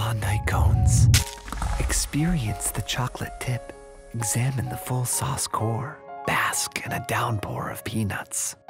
Klondike cones. Experience the chocolate tip. Examine the full sauce core. Bask in a downpour of peanuts.